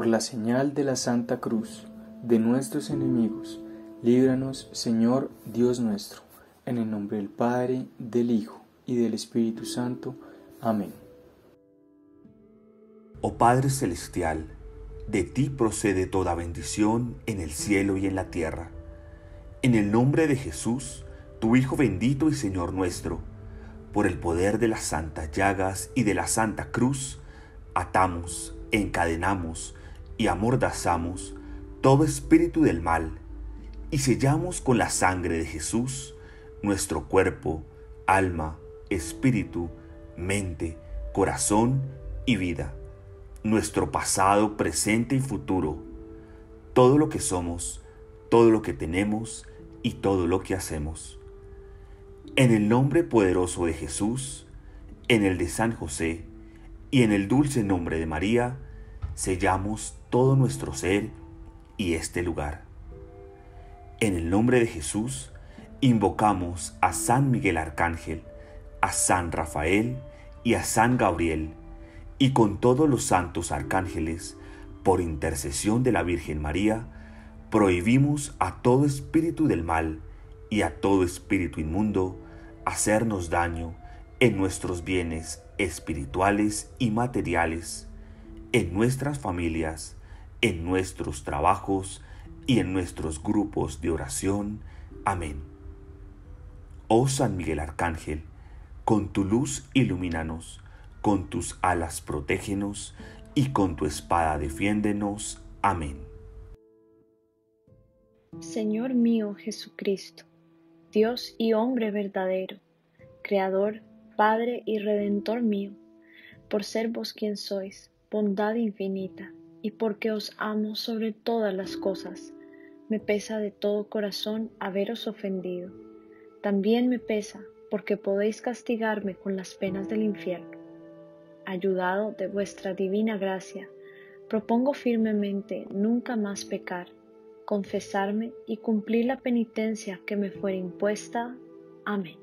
Por la señal de la Santa Cruz de nuestros enemigos, líbranos, Señor Dios nuestro, en el nombre del Padre, del Hijo y del Espíritu Santo. Amén. Oh Padre Celestial, de ti procede toda bendición en el cielo y en la tierra. En el nombre de Jesús, tu Hijo bendito y Señor nuestro, por el poder de las santas llagas y de la Santa Cruz, atamos, encadenamos y amordazamos todo espíritu del mal y sellamos con la sangre de Jesús nuestro cuerpo, alma, espíritu, mente, corazón y vida, nuestro pasado, presente y futuro, todo lo que somos, todo lo que tenemos y todo lo que hacemos. En el nombre poderoso de Jesús, en el de San José y en el dulce nombre de María, sellamos todo nuestro ser y este lugar. En el nombre de Jesús, invocamos a San Miguel Arcángel, a San Rafael y a San Gabriel, y con todos los santos arcángeles, por intercesión de la Virgen María, prohibimos a todo espíritu del mal y a todo espíritu inmundo hacernos daño en nuestros bienes espirituales y materiales, en nuestras familias, en nuestros trabajos y en nuestros grupos de oración. Amén. Oh San Miguel Arcángel, con tu luz ilumínanos, con tus alas protégenos y con tu espada defiéndenos. Amén. Señor mío Jesucristo, Dios y hombre verdadero, Creador, Padre y Redentor mío, por ser vos quien sois, bondad infinita, y porque os amo sobre todas las cosas, me pesa de todo corazón haberos ofendido. También me pesa porque podéis castigarme con las penas del infierno. Ayudado de vuestra divina gracia, propongo firmemente nunca más pecar, confesarme y cumplir la penitencia que me fuere impuesta. Amén.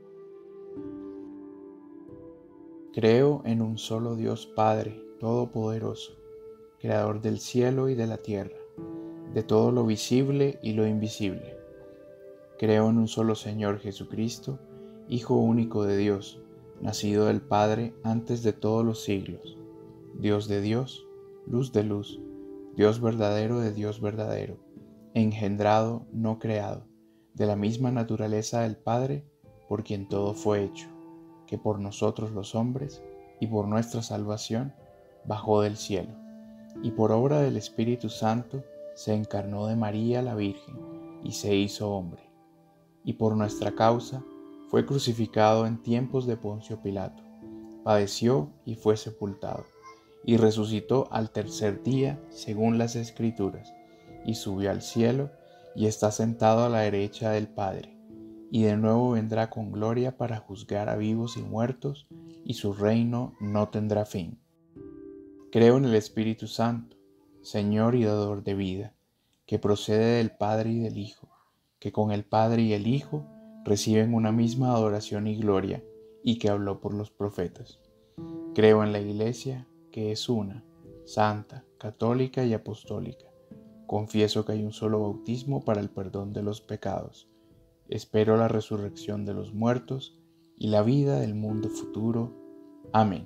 Creo en un solo Dios Padre Todopoderoso, Creador del cielo y de la tierra, de todo lo visible y lo invisible. Creo en un solo Señor Jesucristo, Hijo único de Dios, nacido del Padre antes de todos los siglos, Dios de Dios, luz de luz, Dios verdadero de Dios verdadero, engendrado, no creado, de la misma naturaleza del Padre, por quien todo fue hecho, que por nosotros los hombres y por nuestra salvación bajó del cielo, y por obra del Espíritu Santo se encarnó de María la Virgen y se hizo hombre, y por nuestra causa fue crucificado en tiempos de Poncio Pilato, padeció y fue sepultado, y resucitó al tercer día según las Escrituras, y subió al cielo y está sentado a la derecha del Padre, y de nuevo vendrá con gloria para juzgar a vivos y muertos, y su reino no tendrá fin. Creo en el Espíritu Santo, Señor y dador de vida, que procede del Padre y del Hijo, que con el Padre y el Hijo reciben una misma adoración y gloria, y que habló por los profetas. Creo en la Iglesia, que es una, santa, católica y apostólica. Confieso que hay un solo bautismo para el perdón de los pecados. Espero la resurrección de los muertos y la vida del mundo futuro. Amén.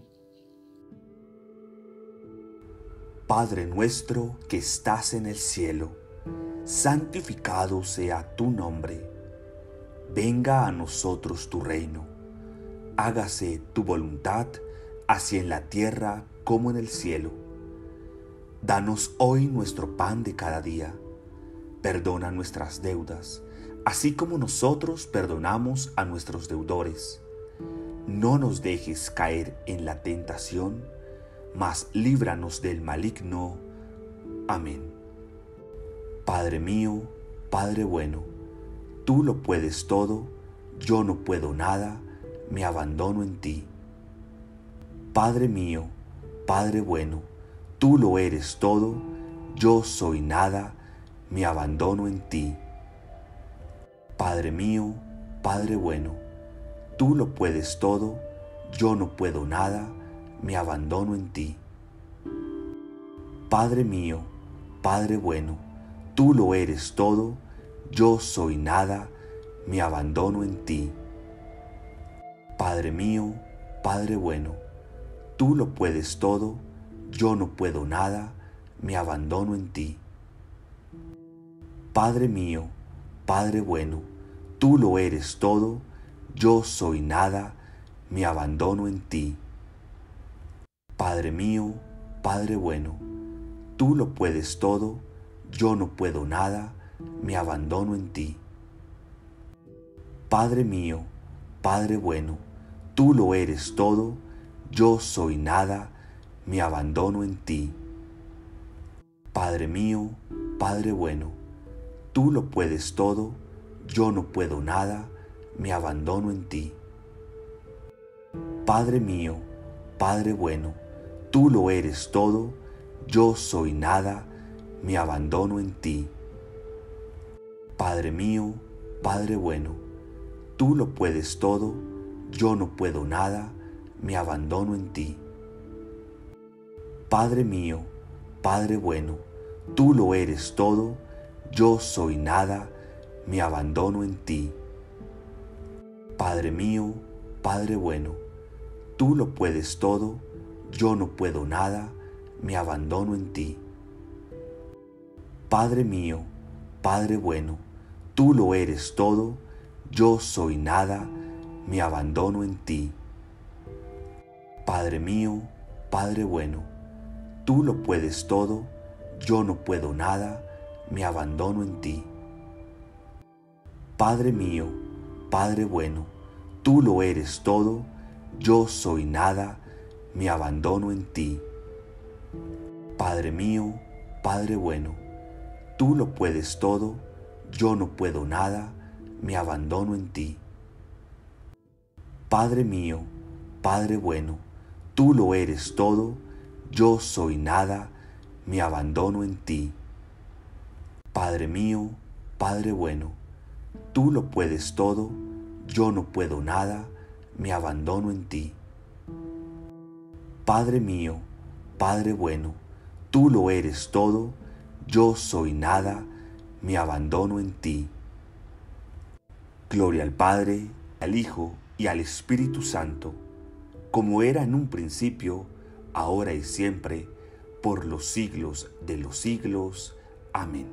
Padre nuestro que estás en el cielo, santificado sea tu nombre. Venga a nosotros tu reino. Hágase tu voluntad, así en la tierra como en el cielo. Danos hoy nuestro pan de cada día. Perdona nuestras deudas, así como nosotros perdonamos a nuestros deudores. No nos dejes caer en la tentación, mas líbranos del maligno. Amén. Padre mío, Padre bueno, tú lo puedes todo, yo no puedo nada, me abandono en ti. Padre mío, Padre bueno, tú lo eres todo, yo soy nada, me abandono en ti. Padre mío, Padre bueno, tú lo puedes todo, yo no puedo nada, me abandono en ti. Padre mío, Padre bueno, tú lo eres todo, yo soy nada, me abandono en ti. Padre mío, Padre bueno, tú lo puedes todo, yo no puedo nada, me abandono en ti. Padre mío, Padre bueno, tú lo eres todo, yo soy nada, me abandono en ti. Padre mío, Padre bueno, tú lo puedes todo, yo no puedo nada, me abandono en ti. Padre mío, Padre bueno, tú lo eres todo, yo soy nada, me abandono en ti. Padre mío, Padre bueno, tú lo puedes todo, yo no puedo nada, me abandono en ti. Padre mío, Padre bueno, tú lo eres todo, yo soy nada, me abandono en ti. Padre mío, Padre bueno, tú lo puedes todo, yo no puedo nada, me abandono en ti. Padre mío, Padre bueno, tú lo eres todo, yo soy nada, me abandono en ti. Padre mío, Padre bueno, tú lo puedes todo, yo no puedo nada, me abandono en ti. Padre mío, Padre bueno, tú lo eres todo, yo soy nada, me abandono en ti. Padre mío, Padre bueno, tú lo puedes todo, yo no puedo nada, me abandono en ti. Padre mío, Padre bueno, tú lo eres todo, yo soy nada, me abandono en ti. Padre mío, Padre bueno, tú lo puedes todo, yo no puedo nada, me abandono en ti. Padre mío, Padre bueno, tú lo eres todo, yo soy nada, me abandono en ti. Padre mío, Padre bueno, tú lo puedes todo, yo no puedo nada, me abandono en ti. Padre mío, Padre bueno, tú lo eres todo, yo soy nada, me abandono en ti. Gloria al Padre, al Hijo y al Espíritu Santo, como era en un principio, ahora y siempre, por los siglos de los siglos. Amén.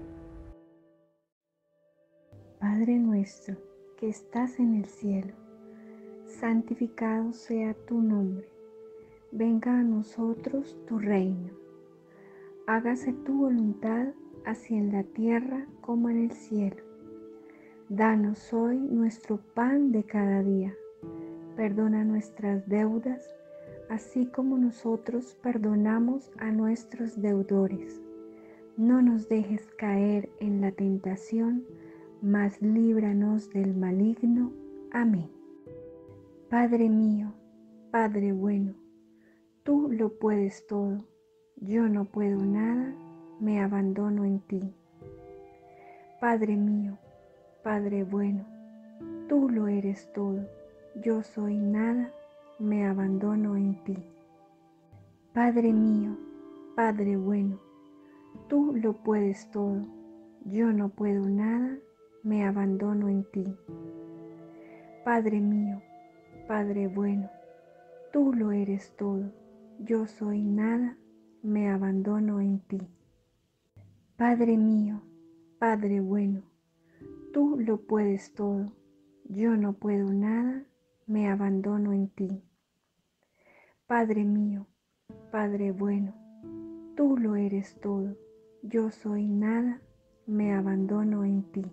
Padre nuestro, que estás en el cielo, santificado sea tu nombre. Venga a nosotros tu reino. Hágase tu voluntad, así en la tierra como en el cielo. Danos hoy nuestro pan de cada día. Perdona nuestras deudas, así como nosotros perdonamos a nuestros deudores. No nos dejes caer en la tentación, mas líbranos del maligno. Amén. Padre mío, Padre bueno, tú lo puedes todo, yo no puedo nada, me abandono en ti. Padre mío, Padre bueno, tú lo eres todo, yo soy nada, me abandono en ti. Padre mío, Padre bueno, tú lo puedes todo, yo no puedo nada, me abandono en ti. Padre mío, Padre bueno, tú lo eres todo, yo soy nada, me abandono en ti. Padre mío, Padre bueno, tú lo puedes todo, yo no puedo nada, me abandono en ti. Padre mío, Padre bueno, tú lo eres todo, yo soy nada, me abandono en ti.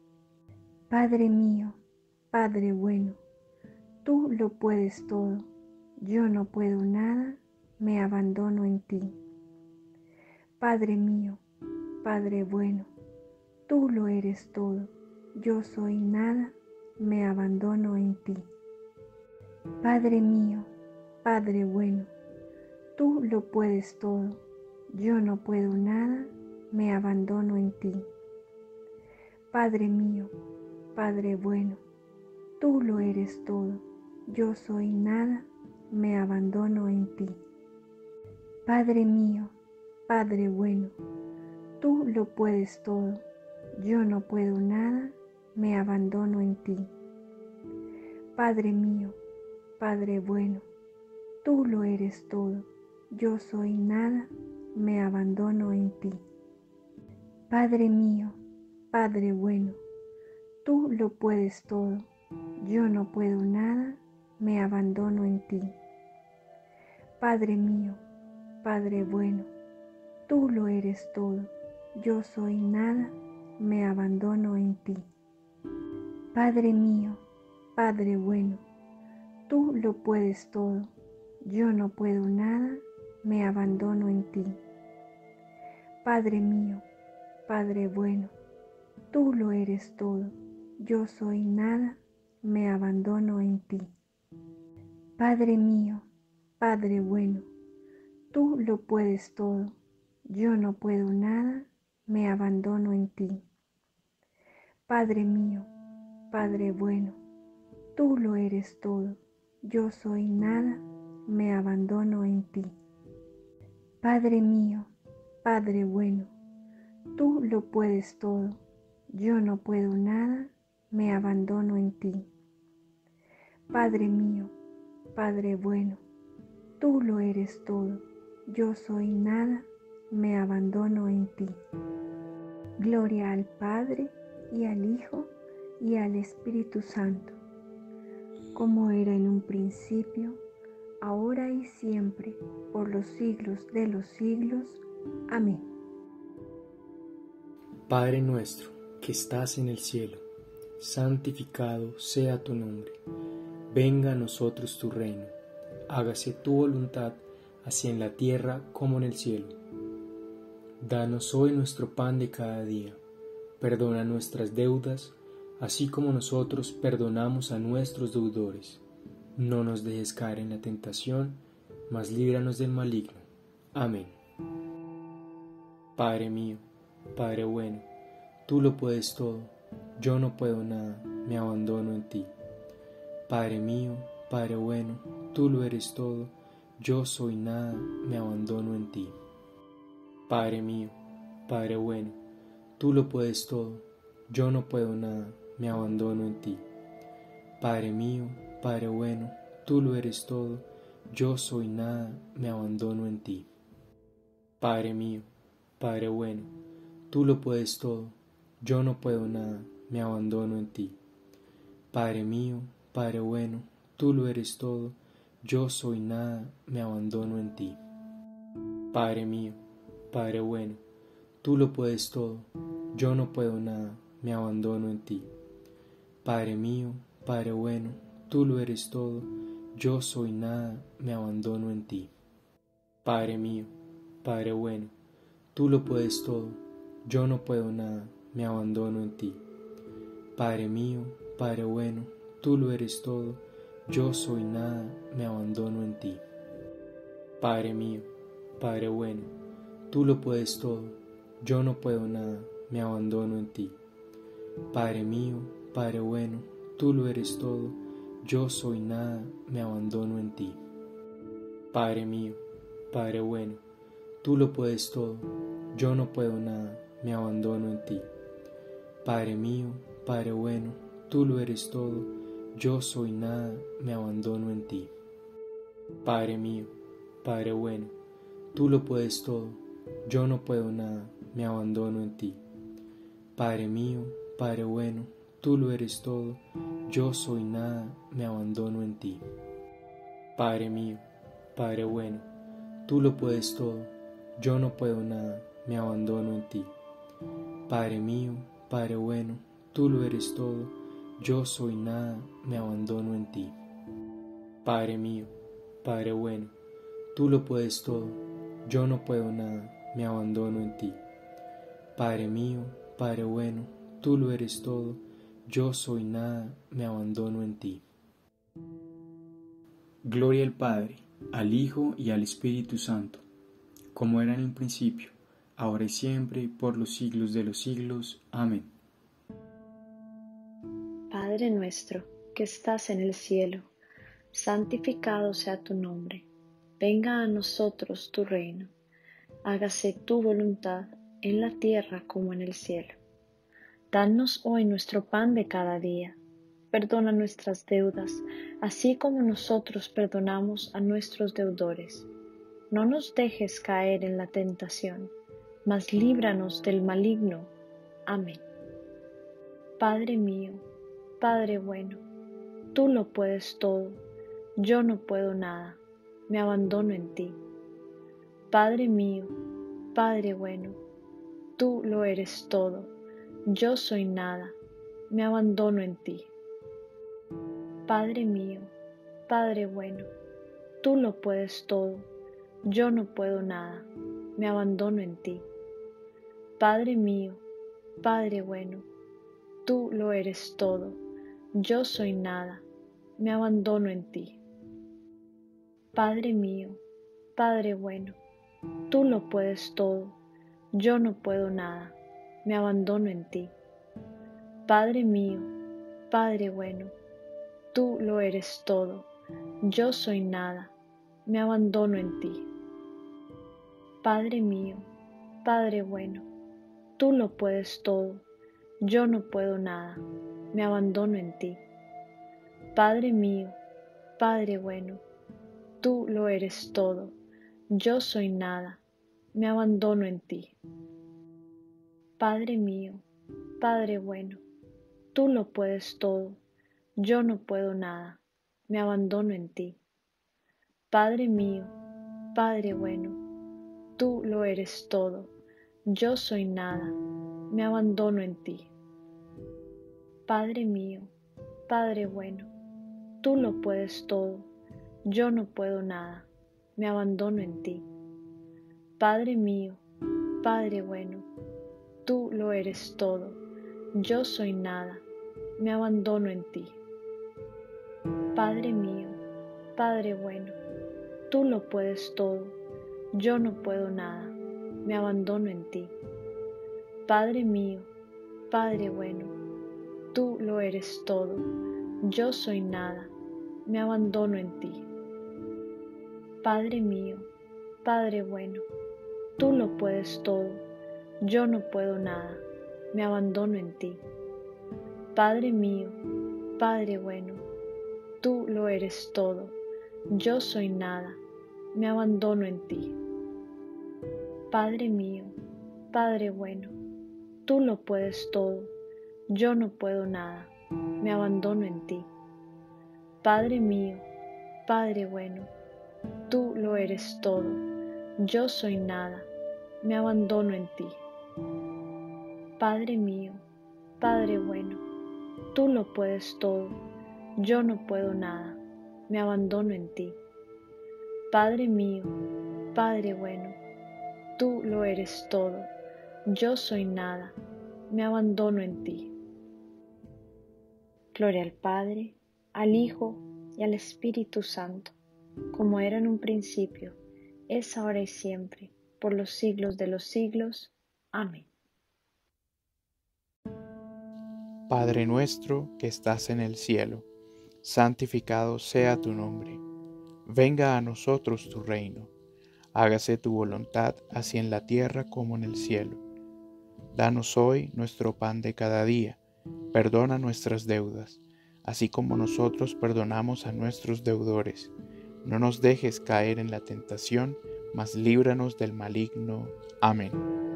Padre mío, Padre bueno, tú lo puedes todo, yo no puedo nada, me abandono en ti. Padre mío, Padre bueno, tú lo eres todo, yo soy nada, me abandono en ti. Padre mío, Padre bueno, tú lo puedes todo, yo no puedo nada, me abandono en ti. Padre mío, Padre bueno, tú lo eres todo, yo soy nada, me abandono en ti. Padre mío, Padre bueno, tú lo puedes todo, yo no puedo nada, me abandono en ti. Padre mío, Padre bueno, tú lo eres todo, yo soy nada, me abandono en ti. Padre mío, Padre bueno, tú lo puedes todo, yo no puedo nada, me abandono en ti. Padre mío, Padre bueno, tú lo eres todo, yo soy nada, me abandono en ti. Padre mío, Padre bueno, tú lo puedes todo, yo no puedo nada, me abandono en ti. Padre mío, Padre bueno, tú lo eres todo, yo soy nada, me abandono en ti. Padre mío, Padre bueno, tú lo puedes todo, yo no puedo nada, me abandono en ti. Padre mío, Padre bueno, tú lo eres todo, yo soy nada, me abandono en ti. Padre mío, Padre bueno, tú lo puedes todo, yo no puedo nada, me abandono en ti. Padre mío, Padre bueno, tú lo eres todo, yo soy nada, me abandono en ti. Gloria al Padre, y al Hijo, y al Espíritu Santo, como era en un principio, ahora y siempre, por los siglos de los siglos. Amén. Padre nuestro, que estás en el cielo, santificado sea tu nombre. Venga a nosotros tu reino. Hágase tu voluntad, así en la tierra como en el cielo. Danos hoy nuestro pan de cada día. Perdona nuestras deudas, así como nosotros perdonamos a nuestros deudores. No nos dejes caer en la tentación, mas líbranos del maligno. Amén. Padre mío, Padre bueno, tú lo puedes todo, yo no puedo nada, me abandono en ti. Padre mío, Padre bueno, tú lo eres todo, yo soy nada, me abandono en ti. Padre mío, Padre bueno, tú lo puedes todo, yo no puedo nada, me abandono en ti. Padre mío, Padre bueno, tú lo eres todo, yo soy nada, me abandono en ti. Padre mío, Padre bueno, tú lo puedes todo, yo no puedo nada, me abandono en ti. Padre mío, Padre bueno, tú lo eres todo, yo soy nada, me abandono en ti. Padre mío, Padre bueno, tú lo puedes todo, yo no puedo nada, me abandono en ti. Padre mío, Padre bueno, tú lo eres todo, yo soy nada, me abandono en ti. Padre mío, Padre bueno, tú lo puedes todo, yo no puedo nada, me abandono en ti. Padre mío, Padre bueno, tú lo eres todo, yo soy nada, me abandono en ti. Padre mío, Padre bueno, tú lo puedes todo, yo no puedo nada, me abandono en ti. Padre mío, Padre bueno, tú lo eres todo, yo soy nada, me abandono en ti. Padre mío, Padre bueno, tú lo puedes todo, yo no puedo nada, me abandono en ti. Padre mío, Padre bueno, tú lo eres todo, yo soy nada, me abandono en ti. Padre mío, Padre bueno, tú lo puedes todo, yo no puedo nada, me abandono en ti. Padre mío, Padre bueno, tú lo eres todo, yo soy nada, me abandono en ti. Padre mío, Padre bueno, tú lo puedes todo, yo no puedo nada, me abandono en ti. Padre mío, Padre bueno, tú lo eres todo, yo soy nada, me abandono en ti. Padre mío, Padre bueno, tú lo puedes todo, yo no puedo nada, me abandono en ti. Padre mío, Padre bueno, tú lo eres todo, yo soy nada, me abandono en ti. Gloria al Padre, al Hijo y al Espíritu Santo, como era en el principio, ahora y siempre, por los siglos de los siglos. Amén. Padre nuestro, que estás en el cielo, santificado sea tu nombre. Venga a nosotros tu reino. Hágase tu voluntad, en la tierra como en el cielo. Danos hoy nuestro pan de cada día. Perdona nuestras deudas, así como nosotros perdonamos a nuestros deudores. No nos dejes caer en la tentación, mas líbranos del maligno. Amén. Padre mío, Padre bueno, tú lo puedes todo, yo no puedo nada, me abandono en ti. Padre mío, Padre bueno, tú lo eres todo, yo soy nada, me abandono en ti. Padre mío, Padre bueno, tú lo puedes todo, yo no puedo nada, me abandono en ti. Padre mío, Padre bueno, tú lo eres todo, yo soy nada, me abandono en ti. Padre mío, Padre bueno, tú lo puedes todo, yo no puedo nada, me abandono en ti. Padre mío, Padre bueno, tú lo eres todo, yo soy nada, me abandono en ti. Padre mío, Padre bueno, tú lo puedes todo, yo no puedo nada, me abandono en ti. Padre mío, Padre bueno, tú lo eres todo, yo soy nada, me abandono en ti. Padre mío, Padre bueno, tú lo puedes todo, yo no puedo nada, me abandono en ti. Padre mío, Padre bueno, tú lo eres todo, yo soy nada, me abandono en ti. Padre mío, Padre bueno, tú lo puedes todo, yo no puedo nada, me abandono en ti. Padre mío, Padre bueno, tú lo eres todo, yo soy nada, me abandono en ti. Padre mío, Padre bueno, tú lo puedes todo, yo no puedo nada, me abandono en ti. Padre mío, Padre bueno, tú lo eres todo, yo soy nada, me abandono en ti. Padre mío, Padre bueno, tú lo puedes todo, yo no puedo nada, me abandono en ti. Padre mío, Padre bueno, tú lo eres todo, yo soy nada, me abandono en ti. Padre mío, Padre bueno, tú lo puedes todo, yo no puedo nada, me abandono en ti. Padre mío, Padre bueno, tú lo eres todo, yo soy nada, me abandono en ti. Padre mío, Padre bueno, tú lo puedes todo, yo no puedo nada, me abandono en ti. Padre mío, Padre bueno, tú lo eres todo, yo soy nada, me abandono en ti. Gloria al Padre, al Hijo y al Espíritu Santo, como era en un principio, es ahora y siempre, por los siglos de los siglos. Amén. Padre nuestro que estás en el cielo, santificado sea tu nombre. Venga a nosotros tu reino. Hágase tu voluntad, así en la tierra como en el cielo. Danos hoy nuestro pan de cada día. Perdona nuestras deudas, así como nosotros perdonamos a nuestros deudores. No nos dejes caer en la tentación, mas líbranos del maligno. Amén.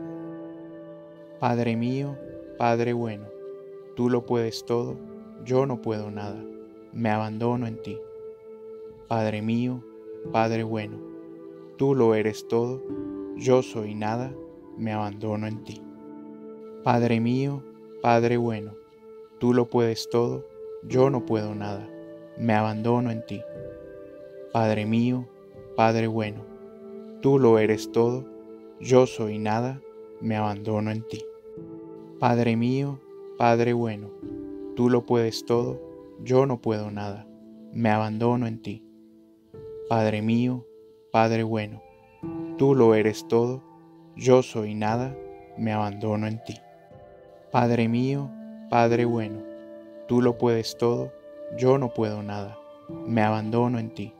Padre mío, Padre bueno, tú lo puedes todo, yo no puedo nada, me abandono en ti. Padre mío, Padre bueno, tú lo eres todo, yo soy nada, me abandono en ti. Padre mío, Padre bueno, tú lo puedes todo, yo no puedo nada, me abandono en ti. Padre mío, Padre bueno, tú lo eres todo, yo soy nada, me abandono en ti. Padre mío, Padre bueno, tú lo puedes todo, yo no puedo nada, me abandono en ti. Padre mío, Padre bueno, tú lo eres todo, yo soy nada, me abandono en ti. Padre mío, Padre bueno, tú lo puedes todo, yo no puedo nada, me abandono en ti.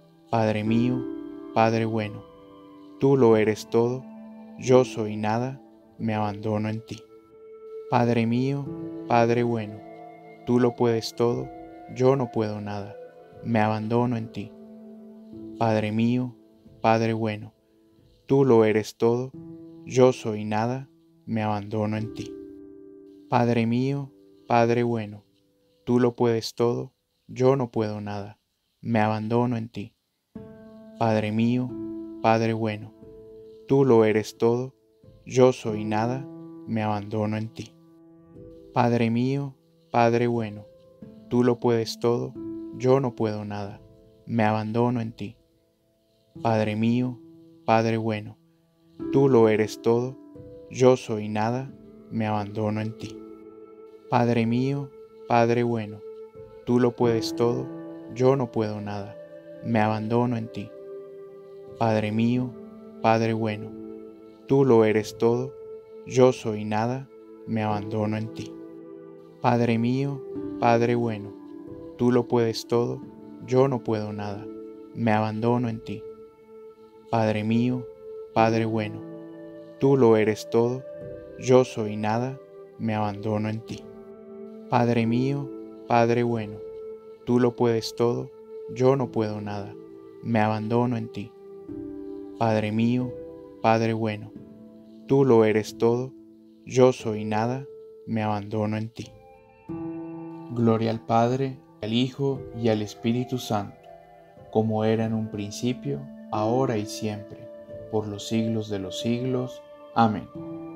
Padre mío, Padre bueno, tú lo eres todo, yo soy nada, me abandono en ti. Padre mío, Padre bueno, tú lo puedes todo, yo no puedo nada, me abandono en ti. Padre mío, Padre bueno, tú lo eres todo, yo soy nada, me abandono en ti. Padre mío, Padre bueno, tú lo puedes todo, yo no puedo nada, me abandono en ti. Padre mío, Padre bueno, tú lo eres todo, yo soy nada, me abandono en ti. Padre mío, Padre bueno, tú lo puedes todo, yo no puedo nada, me abandono en ti. Padre mío, Padre bueno, tú lo eres todo, yo soy nada, me abandono en ti. Padre mío, Padre bueno, tú lo puedes todo, yo no puedo nada, me abandono en ti. Padre mío, Padre bueno, tú lo eres todo, yo soy nada, me abandono en ti. Padre mío, Padre bueno, tú lo puedes todo, yo no puedo nada, me abandono en ti. Padre mío, Padre bueno, tú lo eres todo, yo soy nada, me abandono en ti. Padre mío, Padre bueno, tú lo puedes todo, yo no puedo nada, me abandono en ti. Padre mío, Padre bueno, tú lo eres todo, yo soy nada, me abandono en ti. Gloria al Padre, al Hijo y al Espíritu Santo, como era en un principio, ahora y siempre, por los siglos de los siglos. Amén.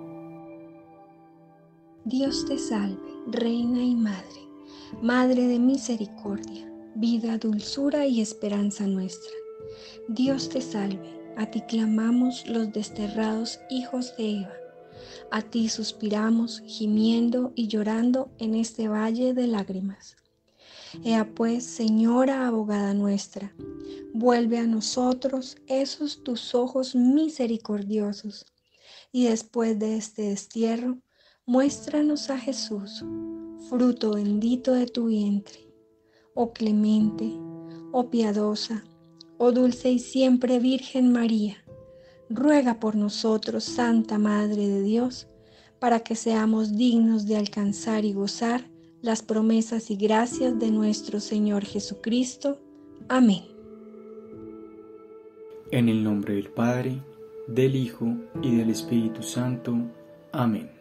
Dios te salve, Reina y Madre, Madre de misericordia, vida, dulzura y esperanza nuestra. Dios te salve, a ti clamamos los desterrados hijos de Eva. A ti suspiramos, gimiendo y llorando en este valle de lágrimas. Ea pues, Señora abogada nuestra, vuelve a nosotros esos tus ojos misericordiosos, y después de este destierro, muéstranos a Jesús, fruto bendito de tu vientre. Oh clemente, oh piadosa, oh dulce y siempre Virgen María, ruega por nosotros, Santa Madre de Dios, para que seamos dignos de alcanzar y gozar las promesas y gracias de nuestro Señor Jesucristo. Amén. En el nombre del Padre, del Hijo y del Espíritu Santo. Amén.